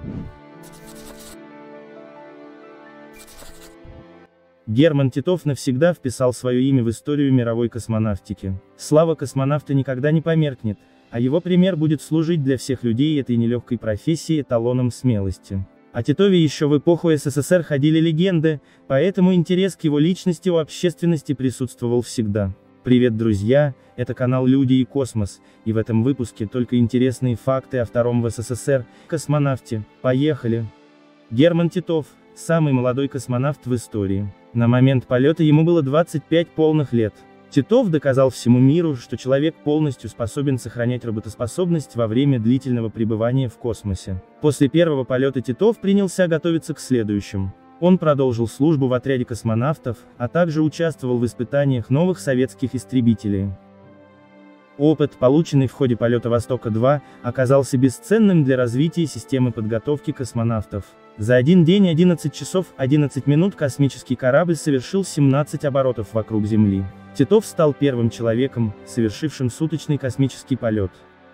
Герман Титов навсегда вписал свое имя в историю мировой космонавтики. Слава космонавта никогда не померкнет, а его пример будет служить для всех людей этой нелегкой профессии эталоном смелости. О Титове еще в эпоху СССР ходили легенды, поэтому интерес к его личности у общественности присутствовал всегда. Привет, друзья, это канал «Люди и космос», и в этом выпуске только интересные факты о втором в СССР космонавте. Поехали! Герман Титов – самый молодой космонавт в истории. На момент полета ему было 25 полных лет. Титов доказал всему миру, что человек полностью способен сохранять работоспособность во время длительного пребывания в космосе. После первого полета Титов принялся готовиться к следующим. Он продолжил службу в отряде космонавтов, а также участвовал в испытаниях новых советских истребителей. Опыт, полученный в ходе полета «Востока-2», оказался бесценным для развития системы подготовки космонавтов. За один день 11 часов 11 минут космический корабль совершил 17 оборотов вокруг Земли. Титов стал первым человеком, совершившим суточный космический полет.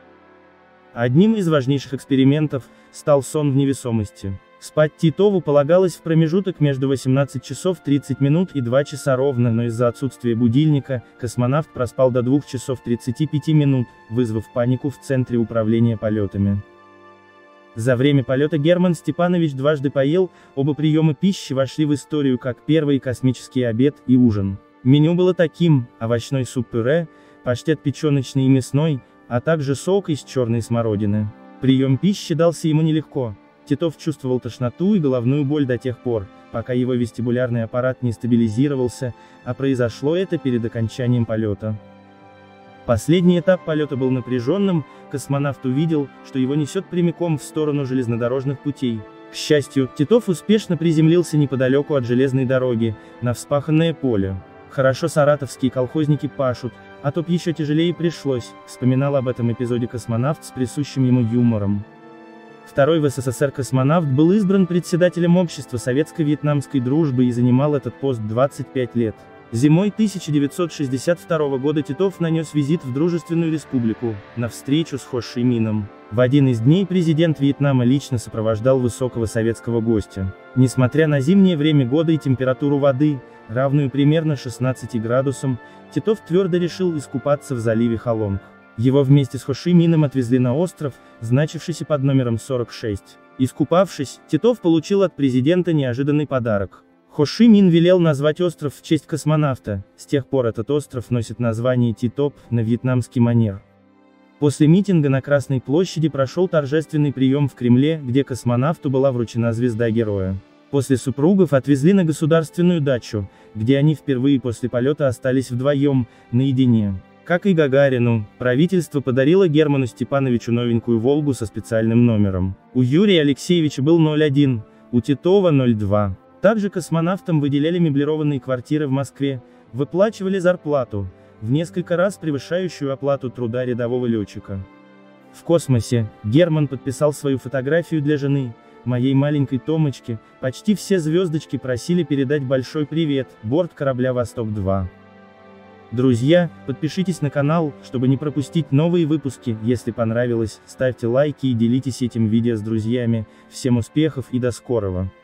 Одним из важнейших экспериментов стал сон в невесомости. Спать Титову полагалось в промежуток между 18 часов 30 минут и 2 часа ровно, но из-за отсутствия будильника, космонавт проспал до 2 часов 35 минут, вызвав панику в Центре управления полетами. За время полета Герман Степанович дважды поел, оба приема пищи вошли в историю как первый космический обед и ужин. Меню было таким: овощной суп-пюре, паштет печеночный и мясной, а также сок из черной смородины. Прием пищи дался ему нелегко. Титов чувствовал тошноту и головную боль до тех пор, пока его вестибулярный аппарат не стабилизировался, а произошло это перед окончанием полета. Последний этап полета был напряженным, космонавт увидел, что его несет прямиком в сторону железнодорожных путей. К счастью, Титов успешно приземлился неподалеку от железной дороги, на вспаханное поле. «Хорошо саратовские колхозники пашут, а то б еще тяжелее пришлось», вспоминал об этом эпизоде космонавт с присущим ему юмором. Второй в СССР космонавт был избран председателем общества советско-вьетнамской дружбы и занимал этот пост 25 лет. Зимой 1962 года Титов нанес визит в Дружественную Республику, на встречу с Хо Ши Мином. В один из дней президент Вьетнама лично сопровождал высокого советского гостя. Несмотря на зимнее время года и температуру воды, равную примерно 16 градусам, Титов твердо решил искупаться в заливе Халонг. Его вместе с Хо Ши Мином отвезли на остров, значившийся под номером 46. Искупавшись, Титов получил от президента неожиданный подарок. Хо Ши Мин велел назвать остров в честь космонавта, с тех пор этот остров носит название Ти-Топ, на вьетнамский манер. После митинга на Красной площади прошел торжественный прием в Кремле, где космонавту была вручена звезда Героя. После супругов отвезли на государственную дачу, где они впервые после полета остались вдвоем, наедине. Как и Гагарину, правительство подарило Герману Степановичу новенькую «Волгу» со специальным номером. У Юрия Алексеевича был 01, у Титова 02. Также космонавтам выделяли меблированные квартиры в Москве, выплачивали зарплату, в несколько раз превышающую оплату труда рядового летчика. В космосе Герман подписал свою фотографию для жены, моей маленькой Томочки. Почти все звездочки просили передать большой привет, борт корабля «Восток-2». Друзья, подпишитесь на канал, чтобы не пропустить новые выпуски. Если понравилось, ставьте лайки и делитесь этим видео с друзьями. Всем успехов и до скорого!